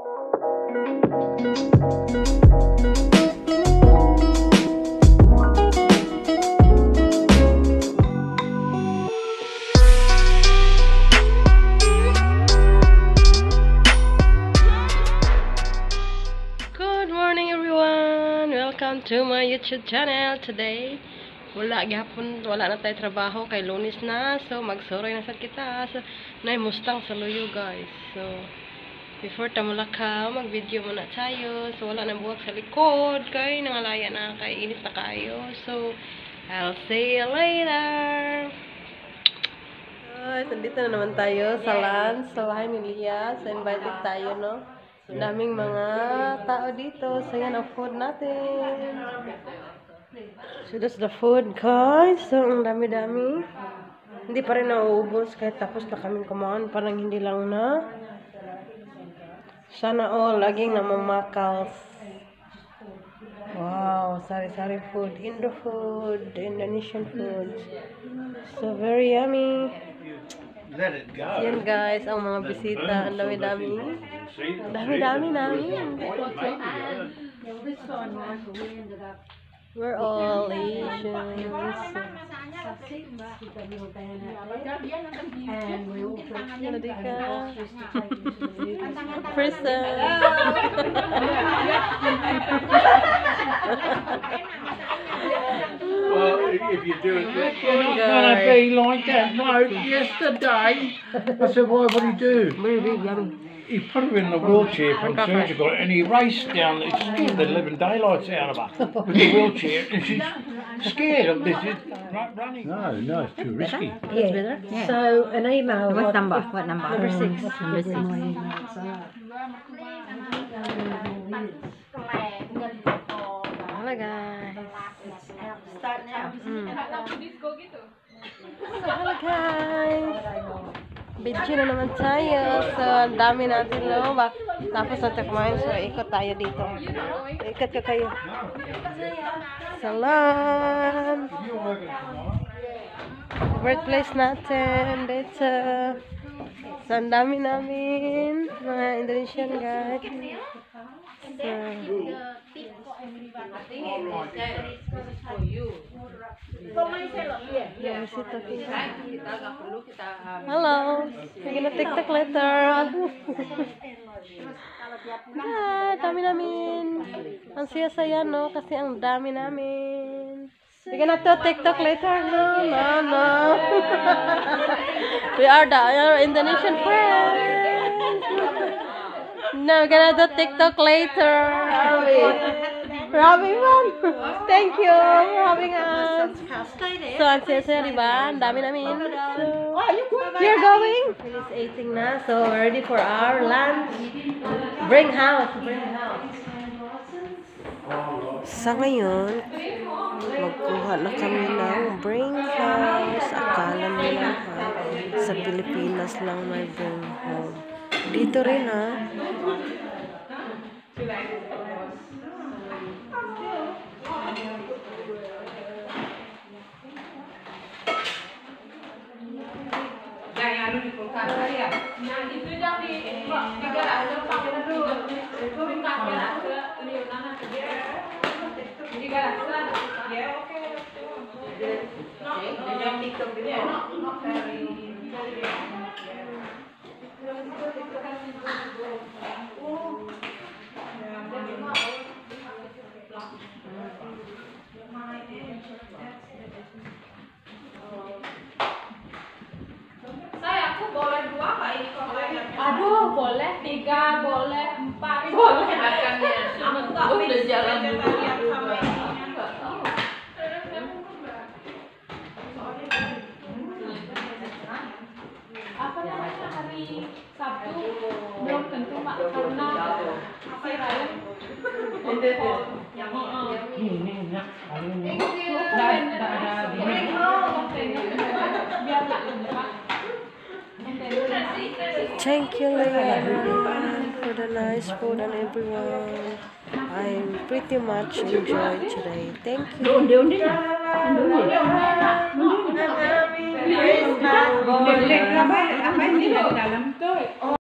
Welcome to my YouTube channel. Today, wala na tayo trabaho kay Lunes na. So, magsuroy na sa kita. So, nay mustang sa luyo, guys. So, before tamulakaw, mag-video muna tayo. So, wala nang buwak sa likod. Kay nangalaya na, kay init na kayo. So, I'll see you later. Guys, nandito na naman tayo sa lunch. So, hi Milia. So, invited tayo, no? Daming mga tao dito. So, yan ang food natin. So, that's the food, guys. So, ang dami-dami. Hindi pa rin nauubos. Kahit tapos na kaming kumain. Parang hindi lang na. Sana all. Laging namamakaw. Wow. Sari-sari food. Indo food. Indonesian food. So, very yummy. Let it go. Yan guys, ang mga bisita. Ang dami-dami. Ang dami-dami namin. We're all Asians. Prison. Well, if you do it, you're not going to be like that. No, yesterday, I said, why would he do? He put her in the wheelchair from surgical and he raced down, it scared the living daylights out of her with the wheelchair and she's scared of this running. No, it's too risky. Yeah. Yeah. So, an email. What number? What number? Number 6. Number 6. Hello guys. Start now. Hello guys. Video na naman tayo. So, ang dami natin, no? Tapos natin kumain. So, ikot tayo dito. Ikot ka kayo. Salam. Birthplace natin. Dito. So, ang dami namin. Mga Indonesian guys. So, hello. We're gonna TikTok later. Dami namin. Ang saya-saya, no? Kasi ang dami namin. We're gonna do TikTok later. No. We are the Indonesian friends. No, we're gonna do TikTok later. We're having fun. Thank you for having us. So, ang saya-saya, diba? Ang dami namin. So, you're going? Finish eating na. So, ready for our lunch. Bring house. Sa ngayon, magkuha na kami ng bring house. Akala nila sa Pilipinas lang may bring home. Dito rin, ha? Aduh, boleh 3, boleh 4, boleh. Udah jalan dulu. Apa namanya hari Sabtu belum tentu mak karena si Ryan. Ini enak. Tidak ada biar tak lupa. Thank you, Leah, for the nice food and everyone. I pretty much enjoyed today. Thank you. Apa ini dari dalam tuh?